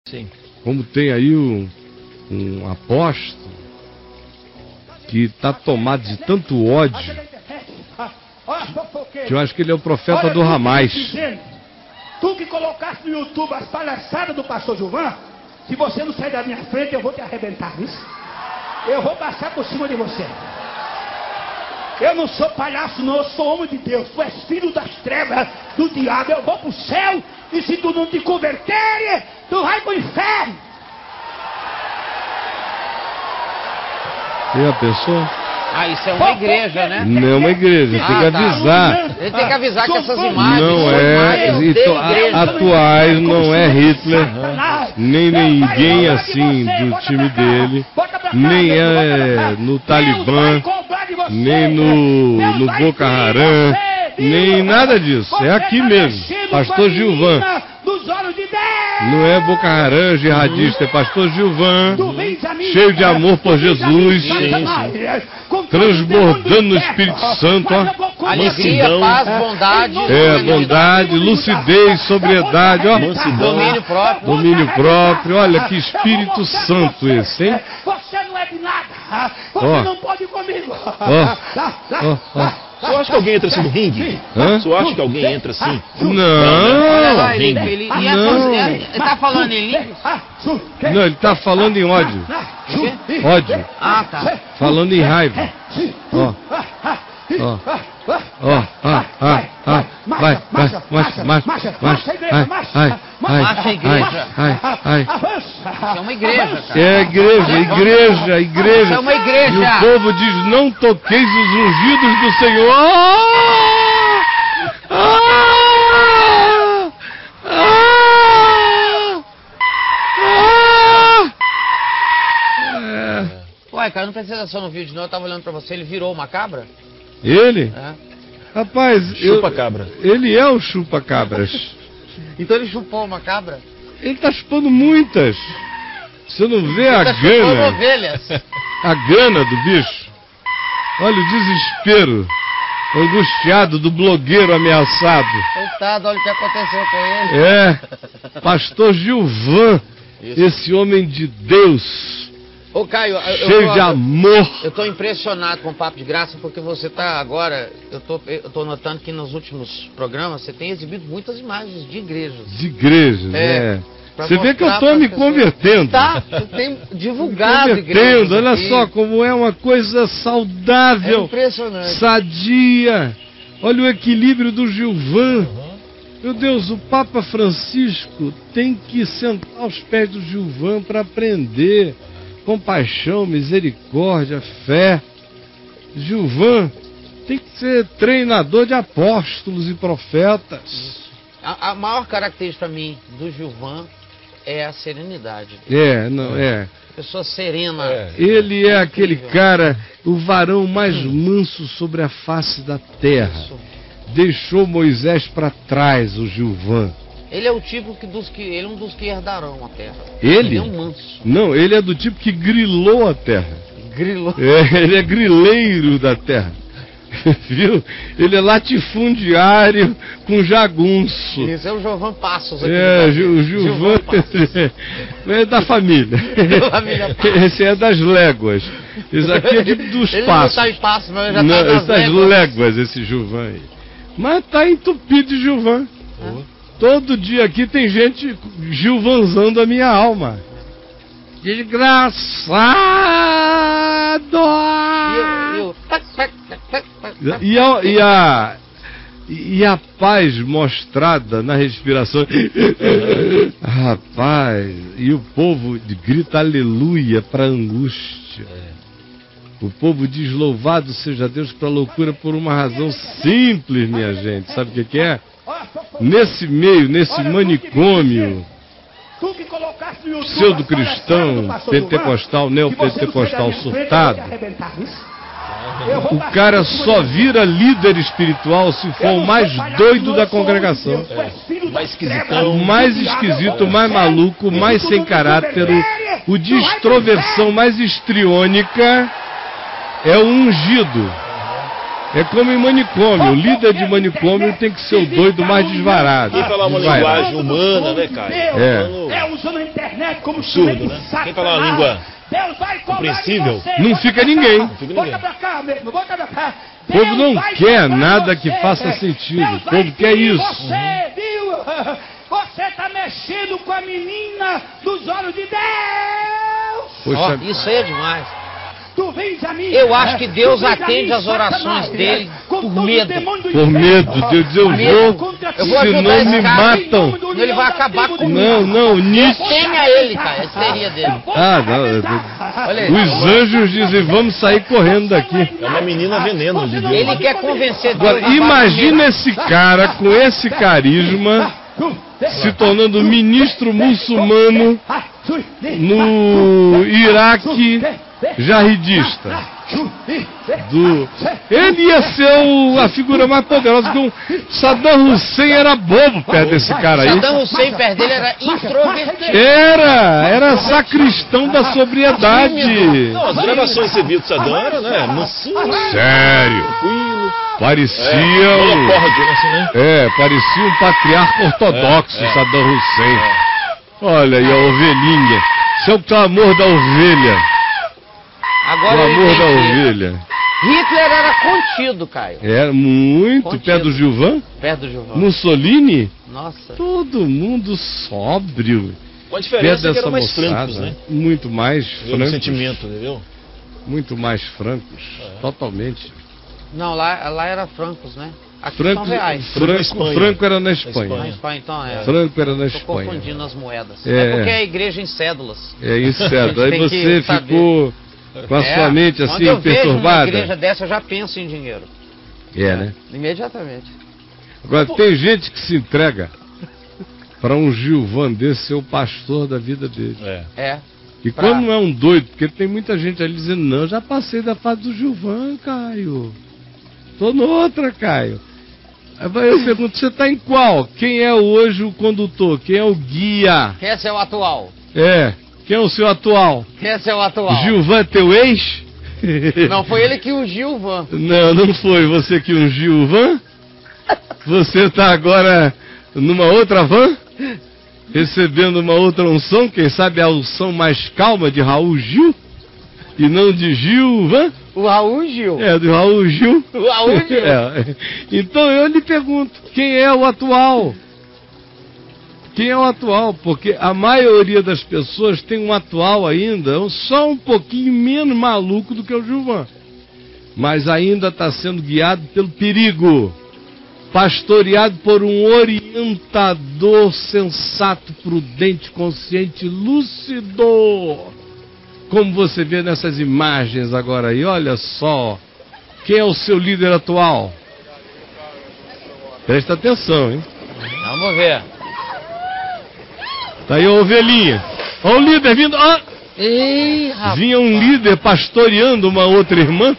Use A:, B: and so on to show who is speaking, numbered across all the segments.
A: Sim.
B: Como tem aí um apóstolo que está tomado de tanto ódio, que eu acho que ele é o profeta do Ramais.
C: Tu que colocaste no YouTube as palhaçadas do pastor Gilvan, se você não sair da minha frente, eu vou te arrebentar, isso? Eu vou passar por cima de você. Eu não sou palhaço, não, eu sou homem de Deus. Tu és filho das trevas, do diabo. Eu vou pro céu, e se tu não te converter, tu vai pro inferno.
B: E a pessoa?
A: Ah, isso é uma igreja, né?
B: Não é uma igreja, tem que avisar.
A: Ele tem que avisar que essas imagens
B: Não é, atuais, não é Hitler, nem ninguém assim do time dele, nem é no Talibã, nem no Boko Haram, nem nada disso. É aqui mesmo, pastor Gilvan. Não é Boko Haram, jihadista, é pastor Gilvan, cheio de amor por Jesus, transbordando no Espírito Santo, ó.
A: Alegria, paz, bondade.
B: Bondade, lucidez, sobriedade, ó.
A: Domínio próprio.
B: Domínio próprio, olha que Espírito Santo esse, hein?
C: Você não é de nada, você não pode ir comigo.
D: Você acha que alguém entra assim no ringue? Você acha que alguém entra assim?
B: Não.
A: Ele tá falando em língua?
B: Não, ele tá falando em ódio. Ódio.
A: Ah, tá.
B: Falando em raiva. Ó. Vai,
A: Marcha a igreja. Isso é uma igreja, cara.
B: É igreja.
A: É uma igreja.
B: E o povo diz, não toqueis os ungidos do Senhor.
A: Ué, cara, não precisa só no vídeo não, eu tava olhando pra você, ele virou uma cabra?
B: Ele?
A: É.
B: Rapaz,
D: Chupa-cabra.
B: Ele é o chupa-cabras.
A: Então ele chupou uma cabra?
B: Ele tá chupando muitas. Você não vê a
A: Tá chupando
B: gana?
A: ovelhas.
B: A gana do bicho. Olha o desespero angustiado do blogueiro ameaçado.
A: Coitado, olha o que aconteceu com ele.
B: É, pastor Gilvan, esse homem de Deus,
A: Ô Caio,
B: cheio de amor.
A: eu tô impressionado com o Papo de Graça, porque você tá agora, eu tô notando que nos últimos programas você tem exibido muitas imagens de igrejas.
B: De igrejas, Você vê que eu tô me convertendo.
A: Tá, você tem divulgado igrejas.
B: Convertendo, olha
A: aqui.
B: só como é uma coisa
A: É
B: saudável,
A: impressionante.
B: sadia. Olha o equilíbrio do Gilvan. Meu Deus, o Papa Francisco tem que sentar aos pés do Gilvan para aprender compaixão, misericórdia, fé. Gilvan tem que ser treinador de apóstolos e profetas.
A: A maior característica para mim do Gilvan é a serenidade. Pessoa serena.
B: Ele é aquele cara, o varão mais manso sobre a face da terra.
A: Isso.
B: Deixou Moisés para trás, o Gilvan.
A: Ele é o tipo ele é um dos que herdarão a terra.
B: Ele?
A: É um manso.
B: Não, ele é do tipo que grilou a terra.
A: Grilo.
B: Ele é grileiro da terra. Viu? Ele é latifundiário com jagunço.
A: Esse é o Gilvan Passos aqui.
B: O Gilvan é da família. Esse é das léguas. Esse aqui é tipo dos
A: ele
B: passos.
A: Ele não tá em passos, mas ele já tá nas
B: das léguas, esse Gilvan aí. Mas tá entupido de Gilvan. Todo dia aqui tem gente gilvanzando a minha alma. Desgraçado! E a paz mostrada na respiração. Rapaz, e o povo grita aleluia para angústia. O povo diz louvado seja Deus para a loucura por uma razão simples, minha gente. Sabe o que é? Nesse meio, nesse manicômio pseudo-cristão, pentecostal, neopentecostal surtado, o cara só vira líder espiritual se for o mais doido da congregação. O mais esquisito, o mais maluco, o mais sem caráter, o de extroversão mais histriônica é o ungido. É como em manicômio. O líder de manicômio tem que ser o doido mais desvarado.
D: Quem falar uma linguagem humana, né, Caio?
C: Usando a internet como
D: absurdo, né? Quem falar uma língua compreensível,
B: não fica ninguém.
C: Bota pra cá mesmo, bota pra cá.
B: O povo não quer nada que faça sentido. O povo quer isso.
C: Você, viu? Você tá mexendo com a menina dos olhos de Deus.
B: Poxa,
A: Isso aí é demais.
C: Tu vens a mim.
A: Eu acho que Deus atende as orações dele por medo.
B: Por medo. Deus diz, eu vou, senão me matam.
A: Ele vai acabar comigo.
B: Não, Nietzsche.
A: Tenha ele, cara. Seria dele.
B: Os anjos dizem, vamos sair correndo daqui.
D: É uma menina veneno de Deus.
A: Ele quer convencer Deus.
B: Agora, imagina esse cara com esse carisma se tornando ministro muçulmano no Iraque jarridista. Ele ia ser a figura mais poderosa, porque Saddam Hussein era bobo perto desse cara aí.
A: Saddam Hussein perto dele era introvertido.
B: Era sacristão da sobriedade.
D: Não, as gravações que você viu de Saddam era, né? Mansinho.
B: Sério.
D: Tranquilo.
B: Parecia parecia um patriarca ortodoxo, Saddam Hussein. Olha aí a ovelhinha. Isso é o clamor da ovelha.
A: Agora
B: Clamor da ovelha.
A: Hitler era contido, Caio.
B: Era muito. Contido. Perto do Gilvan?
A: Perto do Gilvan.
B: Mussolini?
A: Nossa.
B: Todo mundo sóbrio.
D: Com a diferença é que eram mais francos, né?
B: Muito mais francos.
D: Sentimento, entendeu?
B: Muito mais francos. Totalmente.
A: Não, lá era francos, né? Aqui são reais.
B: Franco era na Espanha.
A: Na Espanha, então é.
B: Franco era na
A: Espanha. Estou confundindo as moedas. É porque é a igreja em cédulas.
B: É em cédulas. Aí você ficou com a sua mente assim
A: eu
B: perturbada.
A: Vejo uma igreja dessa, eu já penso em dinheiro.
B: Né?
A: Imediatamente.
B: Agora, tem gente que se entrega para um Gilvan desse ser o pastor da vida dele. E quando não é um doido, porque tem muita gente ali dizendo, não, já passei da fase do Gilvan, Caio. Tô noutra, Caio. Aí eu pergunto, você tá em qual? Quem é hoje o condutor? Quem é o guia?
A: Quem é seu atual?
B: Quem é o seu atual?
A: Quem é seu atual?
B: Gilvan é teu ex?
A: Não, foi ele que ungiu o Van.
B: Não foi você que ungiu o Van? Você tá agora numa outra van? Recebendo uma outra unção? Quem sabe a unção mais calma de Raul Gil? E não de Gilvan?
A: O Raul Gil.
B: Do Raul Gil.
A: O Raul Gil.
B: Então eu lhe pergunto, quem é o atual? Quem é o atual? Porque a maioria das pessoas tem um atual ainda, só um pouquinho menos maluco do que o Gilvan. Mas ainda está sendo guiado pelo perigo. Pastoreado por um orientador sensato, prudente, consciente, lúcido. Como você vê nessas imagens agora aí, olha só. Quem é o seu líder atual? Presta atenção, hein?
A: Vamos ver.
B: Tá aí a ovelhinha. Olha o líder vindo. Vinha um líder pastoreando uma outra irmã.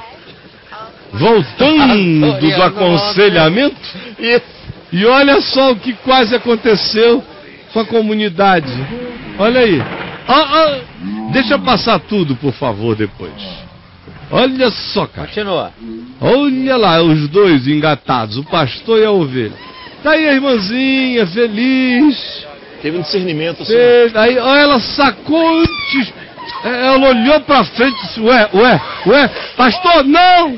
B: Voltando do aconselhamento. E olha só o que quase aconteceu com a comunidade. Olha aí. Deixa passar tudo, por favor, depois. Olha só, cara.
A: Continua.
B: Olha lá, os dois engatados, o pastor e a ovelha. Tá aí a irmãzinha, feliz.
D: Teve um discernimento assim.
B: Aí ela sacou antes. Ela olhou pra frente e disse, ué, pastor, não!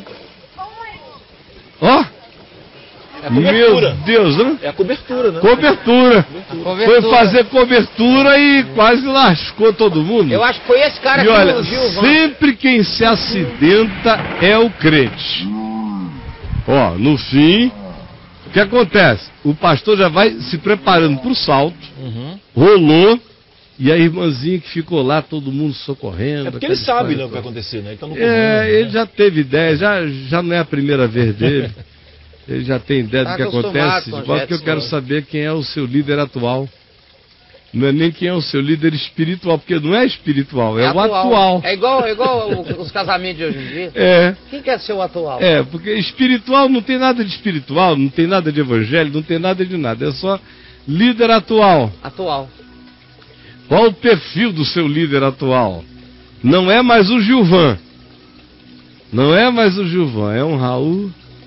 B: Meu Deus, né?
D: É a cobertura, né?
B: Cobertura. Foi fazer cobertura e quase lascou todo mundo.
A: Eu acho que foi esse cara
B: que olha, sempre quem se acidenta é o crente. No fim, o que acontece? O pastor já vai se preparando para o salto, rolou, e a irmãzinha que ficou lá, todo mundo socorrendo.
D: É porque ele sabe, né, o que vai acontecer, né? Ele tá no comum,
B: ele já teve ideia, já não é a primeira vez dele. Ele já tem ideia do que acontece. De modo que eu quero saber quem é o seu líder atual. Não é nem quem é o seu líder espiritual, porque não é espiritual, é o atual.
A: É igual os casamentos de hoje em dia. Quem quer ser o atual?
B: Porque espiritual não tem nada de espiritual, não tem nada de evangelho, não tem nada de nada. É só líder atual.
A: Atual.
B: Qual o perfil do seu líder atual? Não é mais o Gilvan. Não é mais o Gilvan, é um Raul.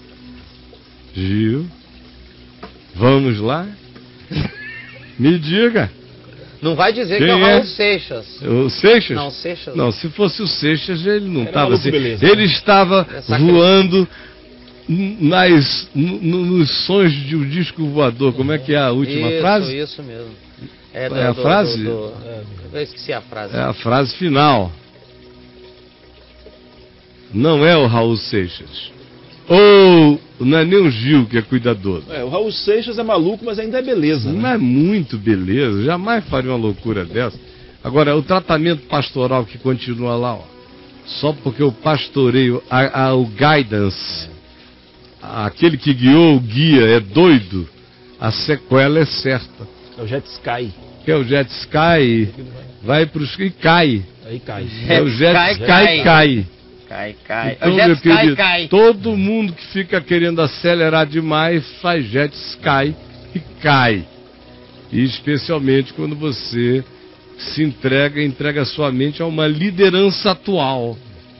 B: Gil. Vamos lá? Me diga.
A: Não vai dizer
B: Quem
A: que é o Raul
B: é?
A: Seixas.
B: O Seixas?
A: Não, Seixas.
B: Não, se fosse o Seixas, ele não estava assim.
D: Beleza.
B: Ele estava voando nos sons de um disco voador. Como é que é a última frase?
A: Isso mesmo.
B: É a frase?
A: Eu esqueci a frase.
B: É a frase final. Não é o Raul Seixas. Ou não é nem o Gil que é cuidadoso.
D: O Raul Seixas é maluco, mas ainda é beleza.
B: Não é muito beleza, jamais faria uma loucura dessa. Agora, o tratamento pastoral que continua lá, ó, só porque o pastoreio, o guidance, aquele que guiou o guia é doido, a sequela é certa.
D: É o Jet Sky.
B: Que é o Jet Sky, vai para os... e cai.
D: Aí cai.
B: É o Jet Sky cai.
A: Cai.
B: Então, meu querido, todo mundo que fica querendo acelerar demais faz Jet Sky e cai. E especialmente quando você se entrega sua mente a uma liderança atual.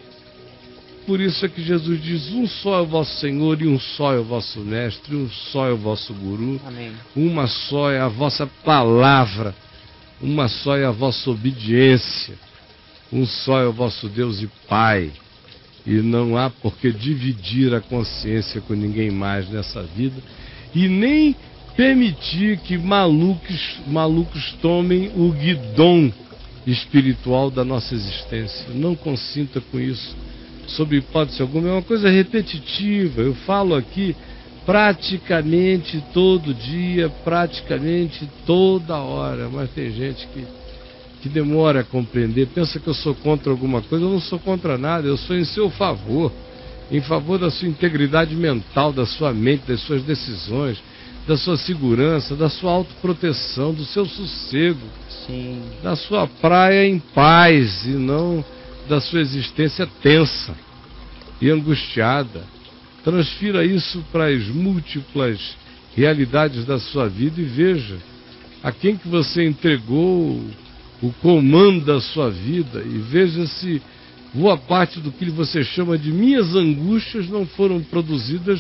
B: Por isso é que Jesus diz: um só é o vosso Senhor e um só é o vosso Mestre, um só é o vosso Guru.
A: Amém.
B: Uma só é a vossa palavra, uma só é a vossa obediência, um só é o vosso Deus e Pai. E não há por que dividir a consciência com ninguém mais nessa vida, e nem permitir que malucos tomem o guidão espiritual da nossa existência. Não consinta com isso, sob hipótese alguma. É uma coisa repetitiva. Eu falo aqui praticamente todo dia, praticamente toda hora, mas tem gente que demora a compreender, pensa que eu sou contra alguma coisa. Eu não sou contra nada, eu sou em seu favor, em favor da sua integridade mental, da sua mente, das suas decisões, da sua segurança, da sua autoproteção, do seu sossego.
A: Sim. Da
B: sua praia em paz, e não da sua existência tensa e angustiada. Transfira isso para as múltiplas realidades da sua vida e veja a quem que você entregou o comando da sua vida, e veja se boa parte do que você chama de minhas angústias não foram produzidas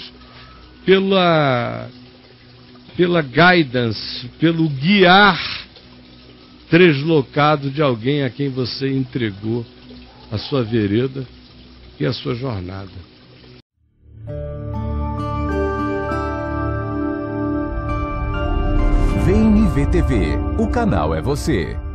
B: pela guidance, pelo guiar deslocado de alguém a quem você entregou a sua vereda e a sua jornada.
E: VNV TV, o canal é você.